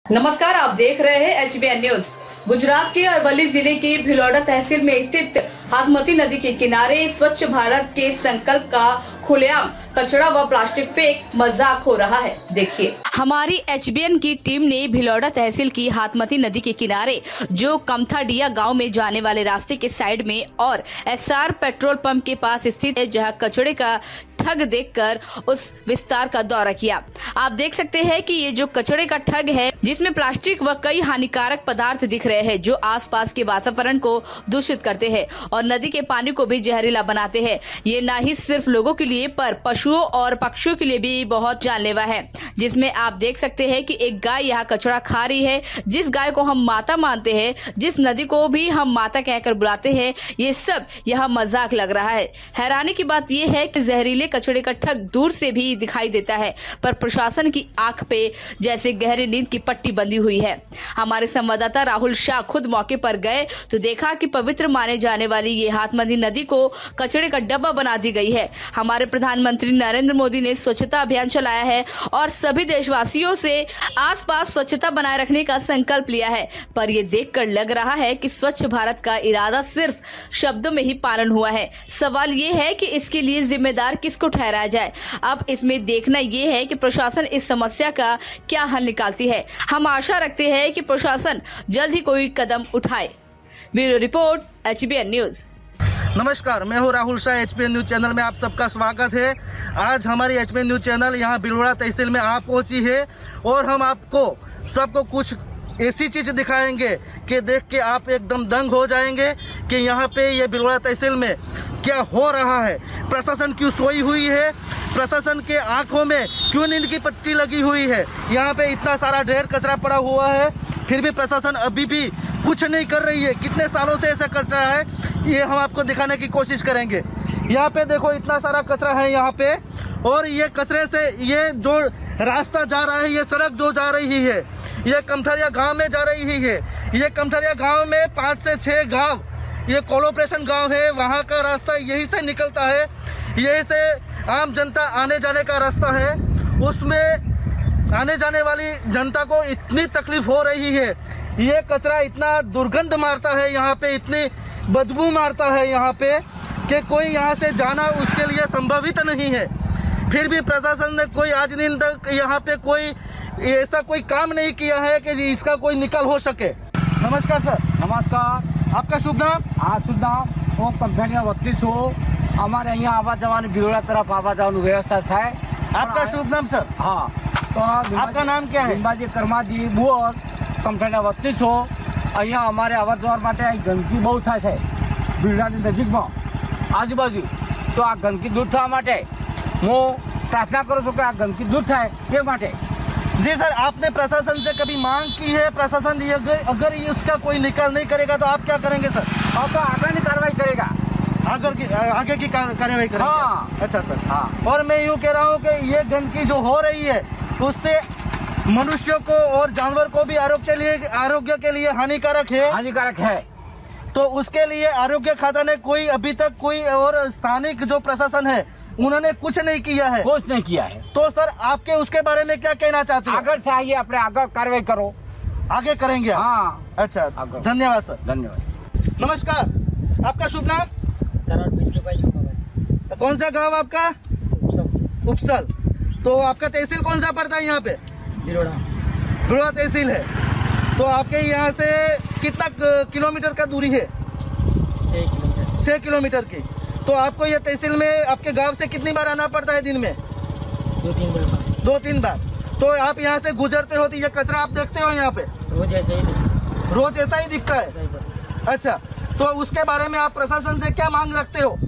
नमस्कार, आप देख रहे हैं HBN न्यूज। गुजरात के अरवली जिले की भिलौड़ा तहसील में स्थित हाथमती नदी के किनारे स्वच्छ भारत के संकल्प का खुलेआम कचरा व प्लास्टिक फेंक मजाक हो रहा है। देखिए, हमारी HBN की टीम ने भिलौड़ा तहसील की हाथमती नदी के किनारे जो कमथाडिया गांव में जाने वाले रास्ते के साइड में और SR पेट्रोल पंप के पास स्थित है, जहां कचरे का ठग देखकर उस विस्तार का दौरा किया। आप देख सकते हैं कि ये जो कचरे का ठग है, जिसमें प्लास्टिक व कई हानिकारक पदार्थ दिख रहे हैं, जो आसपास के वातावरण को दूषित करते हैं और नदी के पानी को भी जहरीला बनाते हैं। ये ना ही सिर्फ लोगों के लिए पर पशुओं और पक्षियों के लिए भी बहुत जानलेवा है, जिसमें आप देख सकते हैं कि एक गाय यहाँ कचरा खा रही है। जिस गाय को हम माता मानते हैं, जिस नदी को भी हम माता कहकर बुलाते हैं, ये सब यहाँ मजाक लग रहा है। हैरानी की बात यह है कि जहरीले कचरे का ठग दूर से भी दिखाई देता है, पर प्रशासन की आंख पे जैसे गहरी नींद की पट्टी बंधी हुई है। हमारे संवाददाता राहुल शाह खुद मौके पर गए तो देखा कि पवित्र माने जाने वाली ये हाथमती नदी को कचरे का डब्बा बना दी गई है। हमारे प्रधानमंत्री नरेंद्र मोदी ने स्वच्छता अभियान चलाया है और सभी देशवासियों से आसपास स्वच्छता बनाए रखने का संकल्प लिया है, पर ये देखकर लग रहा है कि स्वच्छ भारत का इरादा सिर्फ शब्दों में ही पालन हुआ है। सवाल ये है कि इसके लिए जिम्मेदार किसको ठहराया जाए। अब इसमें देखना ये है कि प्रशासन इस समस्या का क्या हल निकालती है। हम आशा रखते हैं कि प्रशासन जल्द ही कोई कदम उठाए। Bureau report, HBN news. नमस्कार, मैं हूं Rahul Shah. HBN news channel में आप सबका स्वागत है। आज हमारी HBN न्यूज चैनल यहां भिलौड़ा तहसील में आ पहुंची है और हम आपको सबको कुछ ऐसी चीज़ दिखाएंगे कि देख के आप एकदम दंग हो जाएंगे कि यहाँ पे ये भिलौड़ा तहसील में क्या हो रहा है। प्रशासन क्यों सोई हुई है, प्रशासन के आंखों में क्यों नींद की पट्टी लगी हुई है। यहाँ पे इतना सारा ढेर कचरा पड़ा हुआ है, फिर भी प्रशासन अभी भी कुछ नहीं कर रही है। कितने सालों से ऐसा कचरा है, ये हम आपको दिखाने की कोशिश करेंगे। यहाँ पे देखो, इतना सारा कचरा है यहाँ पे, और ये कचरे से ये जो रास्ता जा रहा है, ये सड़क जो जा रही है, ये कमथाडिया गांव में जा रही है। ये कमथाडिया गांव में 5 से 6 गांव, ये कोलोब्रेशन गांव है, वहाँ का रास्ता यहीं से निकलता है। यहीं से आम जनता आने जाने का रास्ता है। उसमें आने जाने वाली जनता को इतनी तकलीफ हो रही है। ये कचरा इतना दुर्गंध मारता है, यहाँ पे इतनी बदबू मारता है यहाँ पे कि कोई यहाँ से जाना उसके लिए संभवित नहीं है। फिर भी प्रशासन ने कोई आज दिन तक यहाँ पे कोई ऐसा कोई काम नहीं किया है कि इसका कोई निकाल हो सके। नमस्कार सर। नमस्कार। आपका शुभ नाम? हाँ, शुभ नाम હું કમથાડિયા વતની છું। અમારે અહીંયા આવવા જવાની भिलौड़ा तरफ આવવા જવાનું વ્યવસ્થા થાય। आपका शुभ नाम सर? हाँ, तो आपका नाम क्या है? લીંબાજી કરમાજી બુઅર, કમથાડિયા વતની છું। અહીંયા અમારે અવર જવર માટે ગંદકી બહુ થાય છે भिलौડાની નજીકમાં આજુબાજુ। તો આ ગંદકી દૂર થવા માટે હું प्रार्थना करूँ છું કે આ ગંદકી दूर થાય તે માટે। जी सर, आपने प्रशासन से कभी मांग की है? प्रशासन अगर ये उसका कोई निकाल नहीं करेगा तो आप क्या करेंगे सर? अब तो आगे की कार्रवाई करेगा। आगे की कार्रवाई करेंगे? हाँ। अच्छा सर। हाँ। और मैं यूँ कह रहा हूँ कि ये गंदगी जो हो रही है उससे मनुष्यों को और जानवर को भी आरोग्य के लिए हानिकारक है। तो उसके लिए आरोग्य खाता ने कोई अभी तक कोई और स्थानिक जो प्रशासन है उन्होंने कुछ नहीं किया है। कुछ नहीं किया है। तो सर आपके उसके बारे में क्या कहना चाहते हैं? आगे चाहिए, अपने आगे कार्रवाई करो। आगे करेंगे आप? हाँ। अच्छा, धन्यवाद सर। धन्यवाद। नमस्कार, आपका शुभ नाम? कौन सा गांव आपका? उपसल। तो आपका तहसील कौन सा पड़ता है यहाँ पे? भिलौड़ा तहसील है। तो आपके यहाँ से कितना किलोमीटर का दूरी है? 6 किलोमीटर की। तो आपको ये तहसील में आपके गांव से कितनी बार आना पड़ता है दिन में? 2-3 बार। तो आप यहाँ से गुजरते हो तो ये कचरा आप देखते हो यहाँ पे? रोज ऐसा ही दिखता है। अच्छा, तो उसके बारे में आप प्रशासन से क्या मांग रखते हो?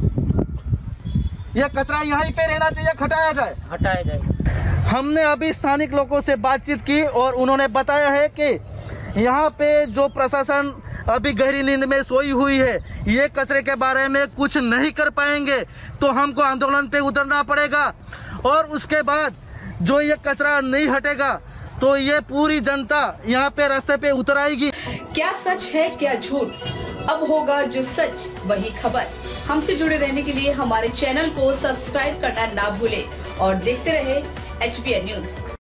यह कचरा यहीं पे रहना चाहिए, हटाया जाए? हमने अभी स्थानिक लोगों से बातचीत की और उन्होंने बताया है कि यहाँ पे जो प्रशासन अभी गहरी नींद में सोई हुई है, ये कचरे के बारे में कुछ नहीं कर पाएंगे तो हमको आंदोलन पे उतरना पड़ेगा। और उसके बाद जो ये कचरा नहीं हटेगा तो ये पूरी जनता यहाँ पे रास्ते पे उतर आएगी। क्या सच है क्या झूठ, अब होगा जो सच वही खबर। हमसे जुड़े रहने के लिए हमारे चैनल को सब्सक्राइब करना ना भूले और देखते रहे HBN न्यूज।